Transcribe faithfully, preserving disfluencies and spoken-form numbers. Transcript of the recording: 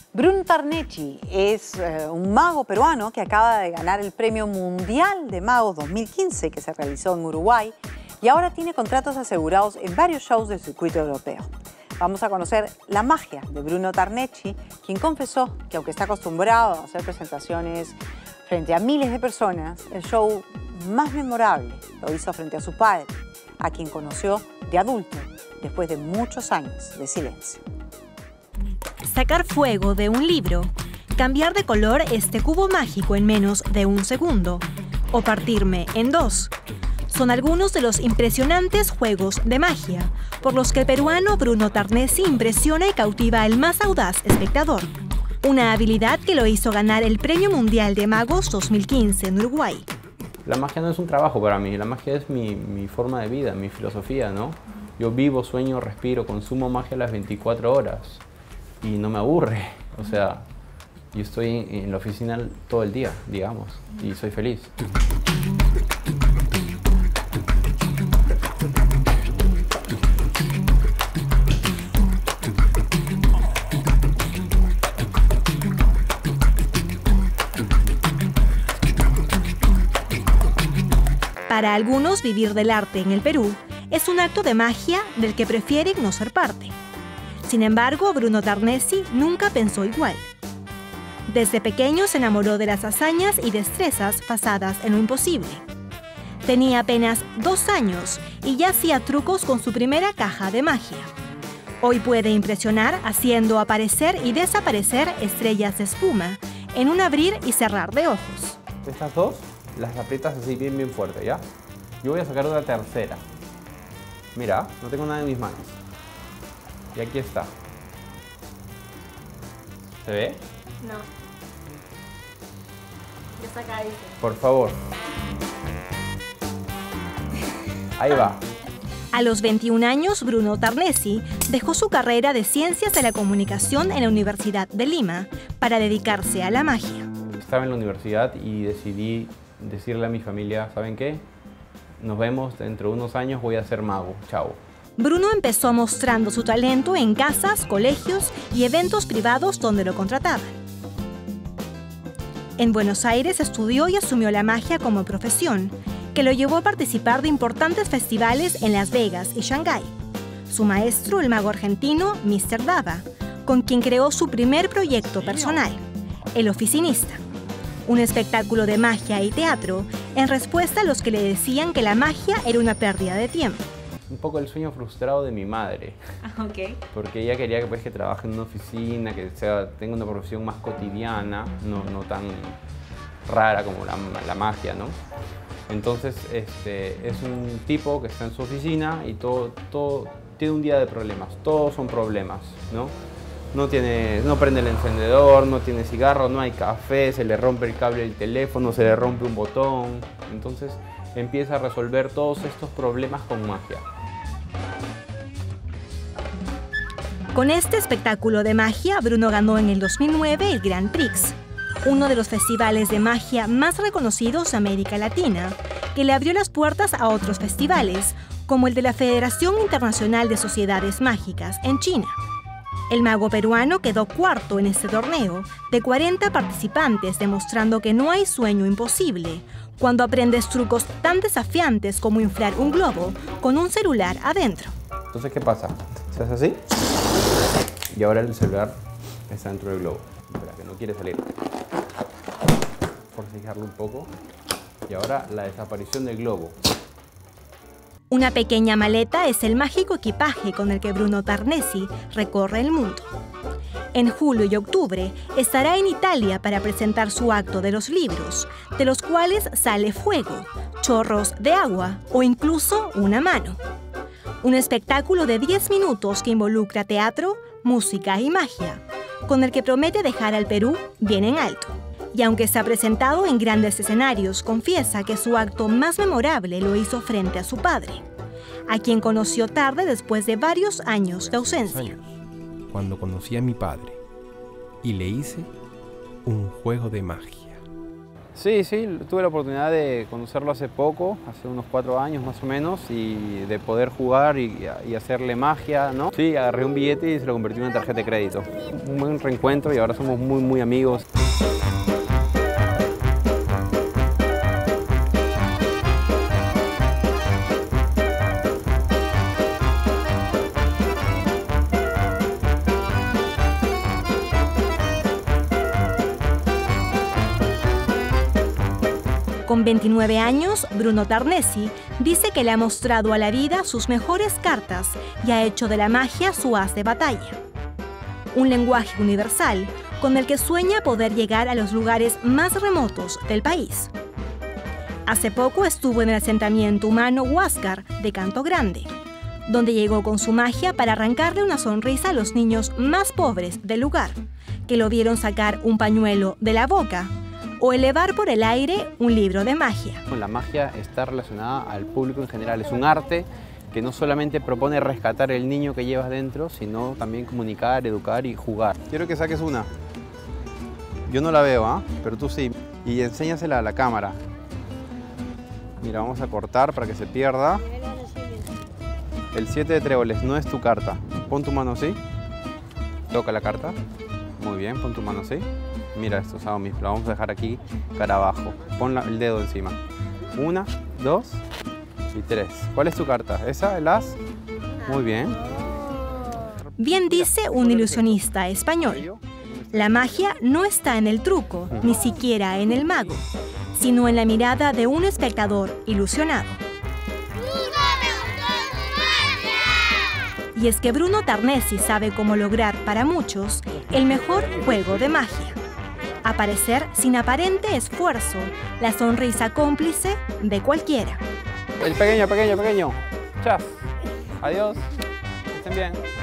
Bruno Tarnechi es eh, un mago peruano que acaba de ganar el Premio Mundial de Magos dos mil quince que se realizó en Uruguay y ahora tiene contratos asegurados en varios shows del circuito europeo. Vamos a conocer la magia de Bruno Tarnechi, quien confesó que aunque está acostumbrado a hacer presentaciones frente a miles de personas, el show más memorable lo hizo frente a su padre, a quien conoció de adulto después de muchos años de silencio. Sacar fuego de un libro, cambiar de color este cubo mágico en menos de un segundo o partirme en dos. Son algunos de los impresionantes juegos de magia por los que el peruano Bruno Tarnechi impresiona y cautiva al más audaz espectador. Una habilidad que lo hizo ganar el Premio Mundial de Magos dos mil quince en Uruguay. La magia no es un trabajo para mí, la magia es mi, mi forma de vida, mi filosofía, ¿no? Yo vivo, sueño, respiro, consumo magia las veinticuatro horas. Y no me aburre, o sea, yo estoy en, en la oficina todo el día, digamos, y soy feliz. Para algunos, vivir del arte en el Perú es un acto de magia del que prefieren no ser parte. Sin embargo, Bruno Tarnechi nunca pensó igual. Desde pequeño se enamoró de las hazañas y destrezas basadas en lo imposible. Tenía apenas dos años y ya hacía trucos con su primera caja de magia. Hoy puede impresionar haciendo aparecer y desaparecer estrellas de espuma en un abrir y cerrar de ojos. Estas dos las aprietas así bien bien fuerte, ¿ya? Yo voy a sacar una tercera. Mira, no tengo nada en mis manos. Y aquí está. ¿Se ve? No. Ya saca ese. Por favor. Ahí va. A los veintiún años, Bruno Tarnechi dejó su carrera de Ciencias de la Comunicación en la Universidad de Lima para dedicarse a la magia. Estaba en la universidad y decidí decirle a mi familia, ¿saben qué? Nos vemos dentro de unos años, voy a ser mago. Chao. Bruno empezó mostrando su talento en casas, colegios y eventos privados donde lo contrataban. En Buenos Aires estudió y asumió la magia como profesión, que lo llevó a participar de importantes festivales en Las Vegas y Shanghái. Su maestro, el mago argentino míster Dava, con quien creó su primer proyecto personal, El Oficinista, un espectáculo de magia y teatro en respuesta a los que le decían que la magia era una pérdida de tiempo. Un poco el sueño frustrado de mi madre. Ah, ok. Porque ella quería que, pues, que trabaje en una oficina, que sea, tenga una profesión más cotidiana, no, no tan rara como la, la magia, ¿no? Entonces, este, es un tipo que está en su oficina y todo, todo tiene un día de problemas. Todos son problemas, ¿no? No, tiene, no prende el encendedor, no tiene cigarro, no hay café, se le rompe el cable del teléfono, se le rompe un botón. Entonces, empieza a resolver todos estos problemas con magia. Con este espectáculo de magia, Bruno ganó en el dos mil nueve el Grand Prix, uno de los festivales de magia más reconocidos de América Latina, que le abrió las puertas a otros festivales, como el de la Federación Internacional de Sociedades Mágicas en China. El mago peruano quedó cuarto en este torneo, de cuarenta participantes, demostrando que no hay sueño imposible cuando aprendes trucos tan desafiantes como inflar un globo con un celular adentro. Entonces, ¿qué pasa? Se hace así y ahora el celular está dentro del globo. Espera, que no quiere salir. Forcejarlo un poco y ahora la desaparición del globo. Una pequeña maleta es el mágico equipaje con el que Bruno Tarnechi recorre el mundo. En julio y octubre estará en Italia para presentar su acto de los libros, de los cuales sale fuego, chorros de agua o incluso una mano. Un espectáculo de diez minutos que involucra teatro, música y magia, con el que promete dejar al Perú bien en alto. Y aunque se ha presentado en grandes escenarios, confiesa que su acto más memorable lo hizo frente a su padre, a quien conoció tarde después de varios años de ausencia. Años, cuando conocí a mi padre y le hice un juego de magia. Sí, sí, tuve la oportunidad de conocerlo hace poco, hace unos cuatro años más o menos, y de poder jugar y, y hacerle magia, ¿no? Sí, agarré un billete y se lo convertí en una tarjeta de crédito. Un buen reencuentro y ahora somos muy, muy amigos. Con veintinueve años, Bruno Tarnesi dice que le ha mostrado a la vida sus mejores cartas y ha hecho de la magia su as de batalla. Un lenguaje universal con el que sueña poder llegar a los lugares más remotos del país. Hace poco estuvo en el asentamiento humano Huáscar de Canto Grande, donde llegó con su magia para arrancarle una sonrisa a los niños más pobres del lugar, que lo vieron sacar un pañuelo de la boca o elevar por el aire un libro de magia. La magia está relacionada al público en general. Es un arte que no solamente propone rescatar el niño que llevas dentro, sino también comunicar, educar y jugar. Quiero que saques una. Yo no la veo, ¿ah? ¿eh? Pero tú sí. Y enséñasela a la cámara. Mira, vamos a cortar para que se pierda. El siete de tréboles no es tu carta. Pon tu mano así. Toca la carta. Muy bien, pon tu mano así. Mira esto, Saomi, lo vamos a dejar aquí cara abajo. Pon la, el dedo encima. Una, dos y tres. ¿Cuál es tu carta? ¿Esa, el as? Muy bien. Bien dice un ilusionista español. La magia no está en el truco, ni siquiera en el mago, sino en la mirada de un espectador ilusionado. Y es que Bruno Tarnesi sabe cómo lograr para muchos el mejor juego de magia. Aparecer sin aparente esfuerzo, la sonrisa cómplice de cualquiera. El pequeño, pequeño, pequeño. Chao. Adiós. Que estén bien.